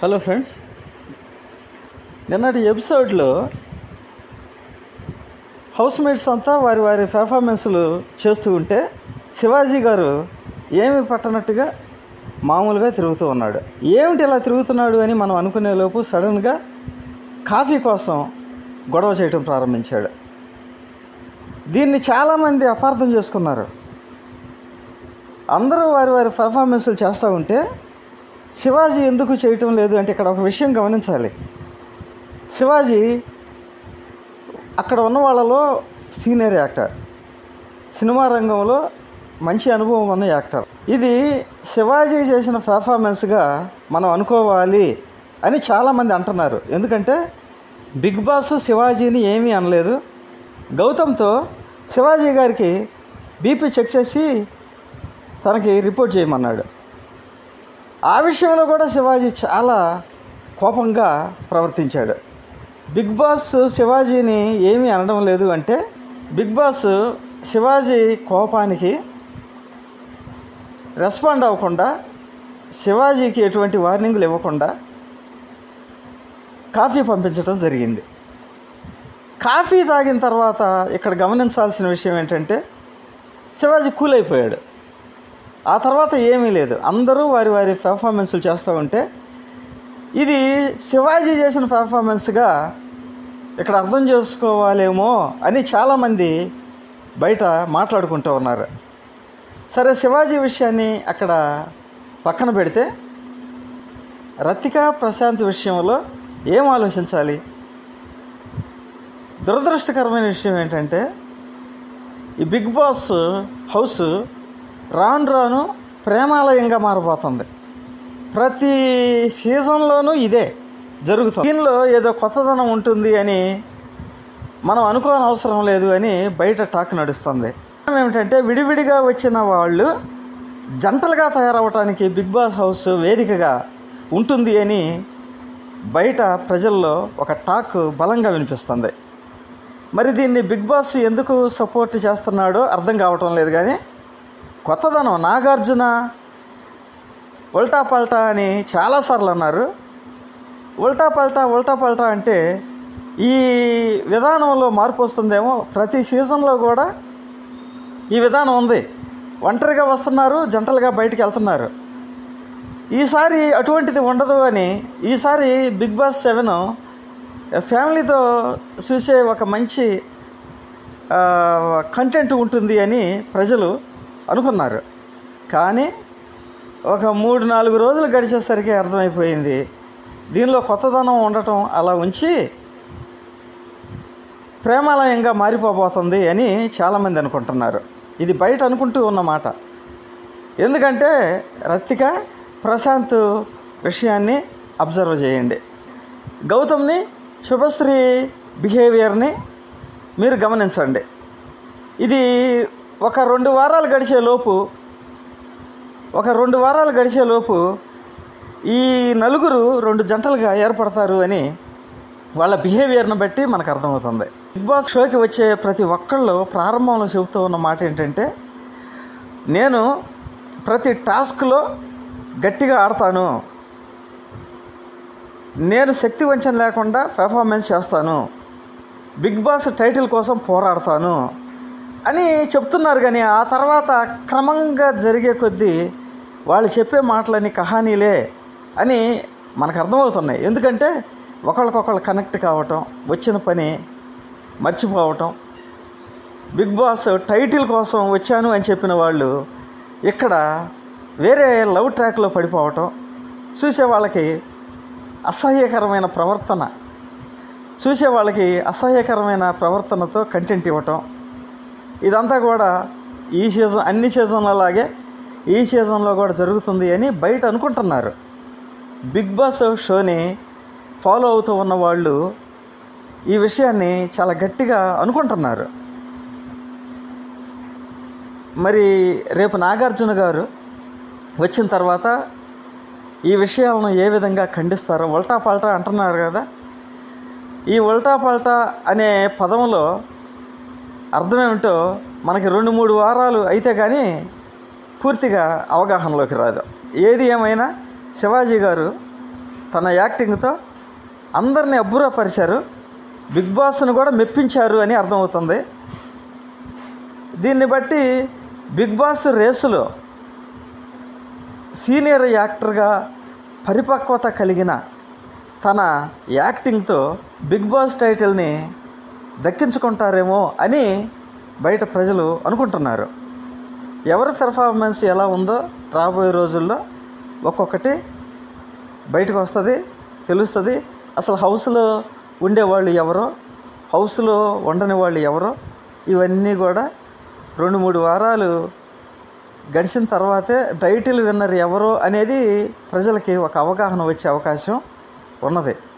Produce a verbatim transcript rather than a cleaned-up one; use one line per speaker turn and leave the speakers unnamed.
Hello friends, నిన్నటి ఎపిసోడ్లో house mates అంతా వారి వారి పెర్ఫార్మెన్స్లు చేస్తూ ఉంటే శివాజీ గారు ఏమి పట్టనట్టుగా మామూలుగా తిరుగుతూ ఉన్నాడు. ఏమిటి ఇలా తిరుగుతున్నాడు అని మనం అనుకునే లోపు సడన్గా కాఫీ కోసం గొడవ చేయటం ప్రారంభించాడు. దీన్ని చాలామంది అపార్థం చేసుకున్నారు. అందరూ వారి వారి పెర్ఫార్మెన్స్లు చేస్తూ ఉంటే శివాజీ ఎందుకు చేయటం లేదు అంటే ఇక్కడ ఒక విషయం గమనించాలి. శివాజీ అక్కడ ఉన్న వాళ్ళలో సీనియర్ యాక్టర్, సినిమా రంగంలో మంచి అనుభవం ఉన్న యాక్టర్. ఇది శివాజీ చేసిన పెర్ఫార్మెన్స్గా మనం అనుకోవాలి అని చాలామంది అంటున్నారు. ఎందుకంటే బిగ్ బాస్ శివాజీని ఏమీ అనలేదు. గౌతమ్తో శివాజీ గారికి బీపీ చెక్ చేసి తనకి రిపోర్ట్ చేయమన్నాడు. ఆ విషయంలో కూడా శివాజీ చాలా కోపంగా ప్రవర్తించాడు. బిగ్ బాస్ శివాజీని ఏమీ అనడం లేదు అంటే బిగ్ బాస్ శివాజీ కోపానికి రెస్పాండ్ అవ్వకుండా, శివాజీకి ఎటువంటి వార్నింగ్లు ఇవ్వకుండా కాఫీ పంపించడం జరిగింది. కాఫీ తాగిన తర్వాత ఇక్కడ గమనించాల్సిన విషయం ఏంటంటే శివాజీ కూల్ అయిపోయాడు. ఆ తర్వాత ఏమీ లేదు, అందరూ వారి వారి పెర్ఫార్మెన్స్లు చేస్తూ ఉంటే ఇది శివాజీ చేసిన పెర్ఫార్మెన్స్గా ఇక్కడ అర్థం చేసుకోవాలేమో అని చాలామంది బయట మాట్లాడుకుంటూ ఉన్నారు. సరే, శివాజీ విషయాన్ని అక్కడ పక్కన పెడితే రతిక ప్రశాంత్ విషయంలో ఏం ఆలోచించాలి? దురదృష్టకరమైన విషయం ఏంటంటే ఈ బిగ్ బాస్ హౌస్ రాను రాను ప్రేమాలయంగా మారిపోతుంది. ప్రతి సీజన్లోనూ ఇదే జరుగుతుంది. దీనిలో ఏదో కొత్తదనం ఉంటుంది అని మనం అనుకోని అవసరం లేదు అని బయట టాక్ నడుస్తుంది. ఏమిటంటే విడివిడిగా వచ్చిన వాళ్ళు జంటలుగా తయారవటానికి బిగ్ బాస్ హౌస్ వేదికగా ఉంటుంది అని బయట ప్రజల్లో ఒక టాక్ బలంగా వినిపిస్తుంది. మరి దీన్ని బిగ్ బాస్ ఎందుకు సపోర్ట్ చేస్తున్నాడో అర్థం కావటం లేదు. కానీ కొత్తదనం, నాగార్జున ఉల్టా పల్టా అని చాలాసార్లు అన్నారు. ఉల్టా పల్టా ఉల్టా పల్టా అంటే ఈ విధానంలో మార్పు వస్తుందేమో. ప్రతి సీజన్లో కూడా ఈ విధానం ఉంది. ఒంటరిగా వస్తున్నారు, జంటలుగా బయటికి వెళ్తున్నారు. ఈసారి అటువంటిది ఉండదు అని ఈసారి బిగ్ బాస్ సెవెన్ ఫ్యామిలీతో చూసే ఒక మంచి కంటెంట్ ఉంటుంది అని ప్రజలు అనుకున్నారు. కానీ ఒక మూడు నాలుగు రోజులు గడిచేసరికి అర్థమైపోయింది దీనిలో కొత్తదనం ఉండటం అలా ఉంచి ప్రేమాలయంగా మారిపోబోతుంది అని చాలామంది అనుకుంటున్నారు. ఇది బయట అనుకుంటూ ఉన్నమాట. ఎందుకంటే రతిక ప్రశాంత్ విషయాన్ని అబ్జర్వ్ చేయండి. గౌతమ్ని, శుభశ్రీ బిహేవియర్ని మీరు గమనించండి. ఇది ఒక రెండు వారాలు గడిచే లోపు ఒక రెండు వారాలు గడిచే లోపు ఈ నలుగురు రెండు జంటలుగా ఏర్పడతారు అని వాళ్ళ బిహేవియర్ని బట్టి మనకు అర్థమవుతుంది. బిగ్ బాస్ షోకి వచ్చే ప్రతి ఒక్కళ్ళు ప్రారంభంలో చెబుతూ ఉన్న మాట ఏంటంటే నేను ప్రతి టాస్క్లో గట్టిగా ఆడతాను, నేను శక్తి వంచన లేకుండా పెర్ఫార్మెన్స్ చేస్తాను, బిగ్ బాస్ టైటిల్ కోసం పోరాడతాను అని చెప్తున్నారు. కానీ ఆ తర్వాత క్రమంగా జరిగే కొద్దీ వాళ్ళు చెప్పే మాటలని కహానీలే అని మనకు అర్థమవుతున్నాయి. ఎందుకంటే ఒకళ్ళకొకళ్ళు కనెక్ట్ కావటం, వచ్చిన పని మర్చిపోవటం, బిగ్ బాస్ టైటిల్ కోసం వచ్చాను అని చెప్పిన వాళ్ళు ఇక్కడ వేరే లవ్ ట్రాక్లో పడిపోవటం, చూసే వాళ్ళకి అసహ్యకరమైన ప్రవర్తన చూసే వాళ్ళకి అసహ్యకరమైన ప్రవర్తనతో కంటెంట్ ఇవ్వటం, ఇదంతా కూడా ఈ సీజన్ అన్ని సీజన్లలాగే ఈ సీజన్లో కూడా జరుగుతుంది అని బయట అనుకుంటున్నారు. బిగ్ బాస్ షోని ఫాలో అవుతూ ఉన్న వాళ్ళు ఈ విషయాన్ని చాలా గట్టిగా అనుకుంటున్నారు. మరి రేపు నాగార్జున గారు వచ్చిన తర్వాత ఈ విషయాలను ఏ విధంగా ఖండిస్తారో. ఉల్టా పల్టా అంటున్నారు కదా, ఈ ఉల్టా పల్టా అనే పదంలో అర్థమేమిటో మనకి రెండు మూడు వారాలు అయితే కానీ పూర్తిగా అవగాహనలోకి రాదు. ఏది ఏమైనా శివాజీ గారు తన యాక్టింగ్తో అందరినీ అబ్బురపరిచారు, బిగ్ బాస్ను కూడా మెప్పించారు అని అర్థమవుతుంది. దీన్ని బట్టి బిగ్ బాస్ రేసులో సీనియర్ యాక్టర్గా పరిపక్వత కలిగిన తన యాక్టింగ్తో బిగ్ బాస్ టైటిల్ని దక్కించుకుంటారేమో అని బయట ప్రజలు అనుకుంటున్నారు. ఎవరి పెర్ఫార్మెన్స్ ఎలా ఉందో రాబోయే రోజుల్లో ఒక్కొక్కటి బయటకు వస్తుంది, తెలుస్తుంది. అసలు హౌస్లో ఉండేవాళ్ళు ఎవరో, హౌస్లో ఉండని వాళ్ళు ఎవరో, ఇవన్నీ కూడా రెండు మూడు వారాలు గడిచిన తర్వాతే టైటిల్ విన్నర్ ఎవరో అనేది ప్రజలకి ఒక అవగాహన వచ్చే అవకాశం ఉన్నది.